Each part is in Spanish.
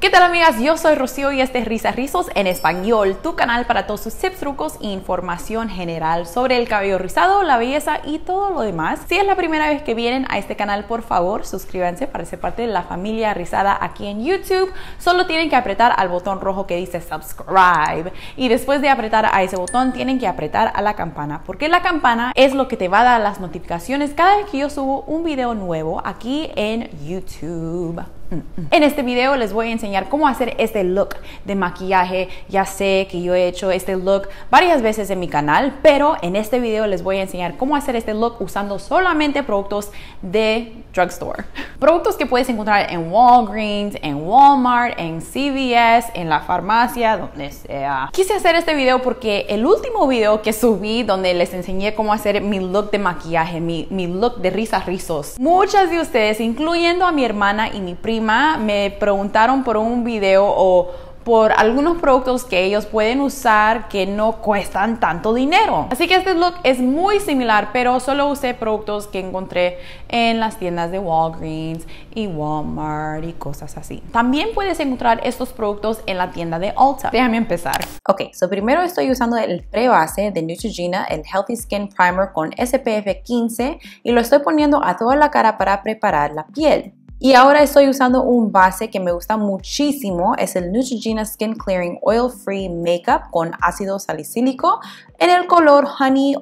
¿Qué tal, amigas? Yo soy Rocío y este es Risas Rizos en español, tu canal para todos tus tips, trucos e información general sobre el cabello rizado, la belleza y todo lo demás. Si es la primera vez que vienen a este canal, por favor, suscríbanse para ser parte de la familia rizada aquí en YouTube. Solo tienen que apretar al botón rojo que dice subscribe y después de apretar a ese botón tienen que apretar a la campana, porque la campana es lo que te va a dar las notificaciones cada vez que yo subo un video nuevo aquí en YouTube. En este video les voy a enseñar cómo hacer este look de maquillaje. Ya sé que yo he hecho este look varias veces en mi canal, pero en este video les voy a enseñar cómo hacer este look usando solamente productos de drugstore. Productos que puedes encontrar en Walgreens, en Walmart, en CVS, en la farmacia, donde sea. Quise hacer este video porque el último video que subí donde les enseñé cómo hacer mi look de maquillaje, mi look de risas rizos, muchas de ustedes, incluyendo a mi hermana y mi prima, me preguntaron por un video o por algunos productos que ellos pueden usar que no cuestan tanto dinero. Así que este look es muy similar, pero solo usé productos que encontré en las tiendas de Walgreens y Walmart y cosas así. También puedes encontrar estos productos en la tienda de Ulta. Déjame empezar. Ok, primero estoy usando el pre-base de Neutrogena, el Healthy Skin Primer con SPF 15 y lo estoy poniendo a toda la cara para preparar la piel. Y ahora estoy usando un base que me gusta muchísimo, es el Neutrogena Skin Clearing Oil Free Makeup con ácido salicílico en el color Honey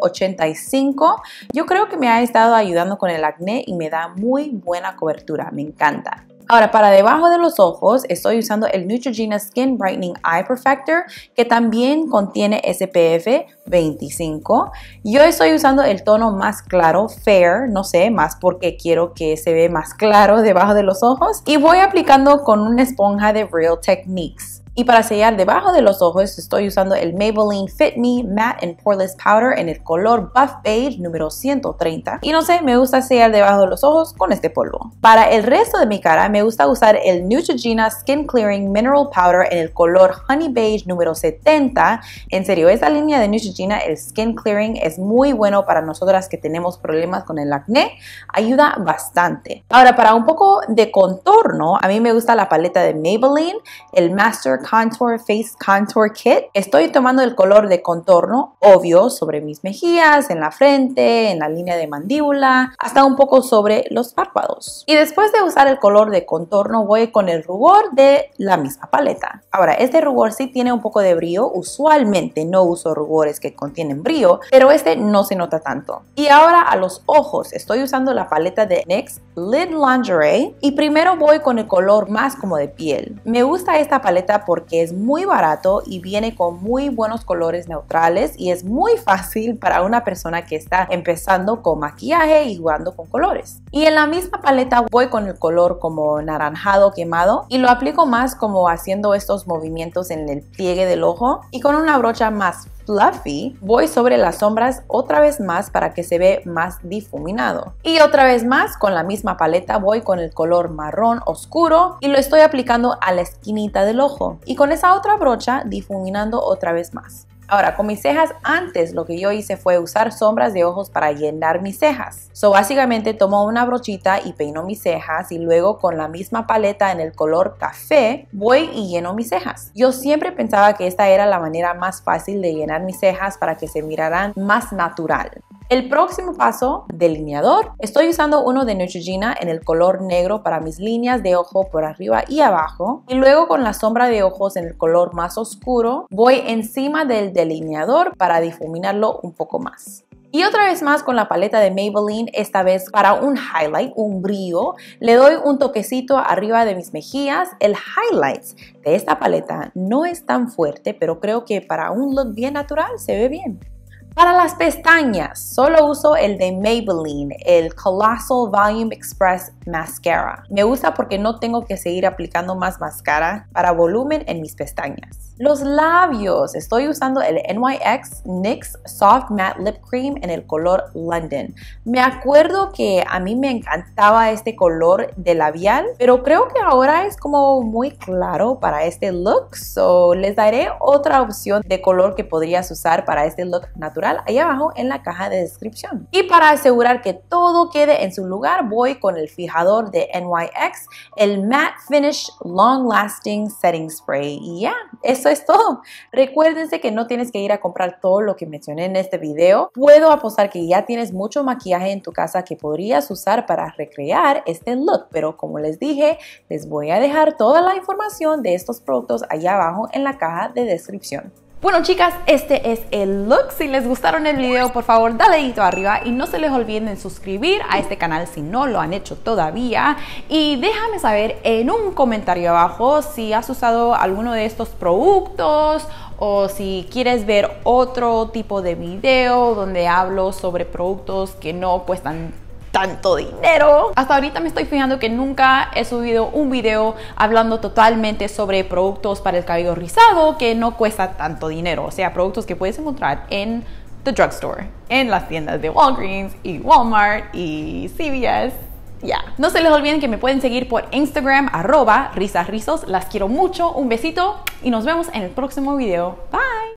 85. Yo creo que me ha estado ayudando con el acné y me da muy buena cobertura, me encanta. Ahora, para debajo de los ojos, estoy usando el Neutrogena Skin Brightening Eye Perfector, que también contiene SPF 25. Yo estoy usando el tono más claro, Fair, no sé, más porque quiero que se vea más claro debajo de los ojos. Y voy aplicando con una esponja de Real Techniques. Y para sellar debajo de los ojos estoy usando el Maybelline Fit Me Matte and Poreless Powder en el color Buff Beige número 130. Y no sé, me gusta sellar debajo de los ojos con este polvo. Para el resto de mi cara me gusta usar el Neutrogena Skin Clearing Mineral Powder en el color Honey Beige número 70. En serio, esta línea de Neutrogena, el Skin Clearing, es muy bueno para nosotras que tenemos problemas con el acné. Ayuda bastante. Ahora, para un poco de contorno, a mí me gusta la paleta de Maybelline, el Master Contour Face Contour Kit. Estoy tomando el color de contorno, obvio, sobre mis mejillas, en la frente, en la línea de mandíbula, hasta un poco sobre los párpados. Y después de usar el color de contorno, voy con el rubor de la misma paleta. Ahora, este rubor sí tiene un poco de brillo. Usualmente no uso rubores que contienen brillo, pero este no se nota tanto. Y ahora a los ojos, estoy usando la paleta de NYX Lid Lingerie y primero voy con el color más como de piel. Me gusta esta paleta porque es muy barato y viene con muy buenos colores neutrales y es muy fácil para una persona que está empezando con maquillaje y jugando con colores. Y en la misma paleta voy con el color como naranjado quemado y lo aplico más como haciendo estos movimientos en el pliegue del ojo y con una brocha más fluffy voy sobre las sombras otra vez más para que se ve más difuminado. Y otra vez más con la misma paleta voy con el color marrón oscuro y lo estoy aplicando a la esquinita del ojo. Y con esa otra brocha difuminando otra vez más. Ahora, con mis cejas antes lo que yo hice fue usar sombras de ojos para llenar mis cejas. Básicamente tomo una brochita y peino mis cejas y luego con la misma paleta en el color café voy y lleno mis cejas. Yo siempre pensaba que esta era la manera más fácil de llenar mis cejas para que se miraran más natural. El próximo paso, delineador. Estoy usando uno de Neutrogena en el color negro para mis líneas de ojo por arriba y abajo. Y luego con la sombra de ojos en el color más oscuro, voy encima del delineador para difuminarlo un poco más. Y otra vez más con la paleta de Maybelline, esta vez para un highlight, un brillo, le doy un toquecito arriba de mis mejillas. El highlights de esta paleta no es tan fuerte, pero creo que para un look bien natural se ve bien. Para las pestañas, solo uso el de Maybelline, el Colossal Volume Express Mascara. Me gusta porque no tengo que seguir aplicando más máscara para volumen en mis pestañas. Los labios, estoy usando el NYX Soft Matte Lip Cream en el color London. Me acuerdo que a mí me encantaba este color de labial, pero creo que ahora es como muy claro para este look. Les daré otra opción de color que podrías usar para este look natural. natural ahí abajo en la caja de descripción. Y para asegurar que todo quede en su lugar, voy con el fijador de NYX, el Matte Finish Long Lasting Setting Spray. Y ya, eso es todo. Recuérdense que no tienes que ir a comprar todo lo que mencioné en este video. Puedo apostar que ya tienes mucho maquillaje en tu casa que podrías usar para recrear este look, pero como les dije, les voy a dejar toda la información de estos productos allá abajo en la caja de descripción. Bueno chicas, este es el look. Si les gustaron el video, por favor dale dedito arriba y no se les olviden suscribir a este canal si no lo han hecho todavía, y déjame saber en un comentario abajo si has usado alguno de estos productos o si quieres ver otro tipo de video donde hablo sobre productos que no cuestan tanto dinero. Hasta ahorita me estoy fijando que nunca he subido un video hablando totalmente sobre productos para el cabello rizado que no cuesta tanto dinero, o sea, productos que puedes encontrar en the drugstore, en las tiendas de Walgreens y Walmart y CVS. Ya. No se les olviden que me pueden seguir por Instagram @risasrizos. Las quiero mucho, un besito y nos vemos en el próximo video. Bye.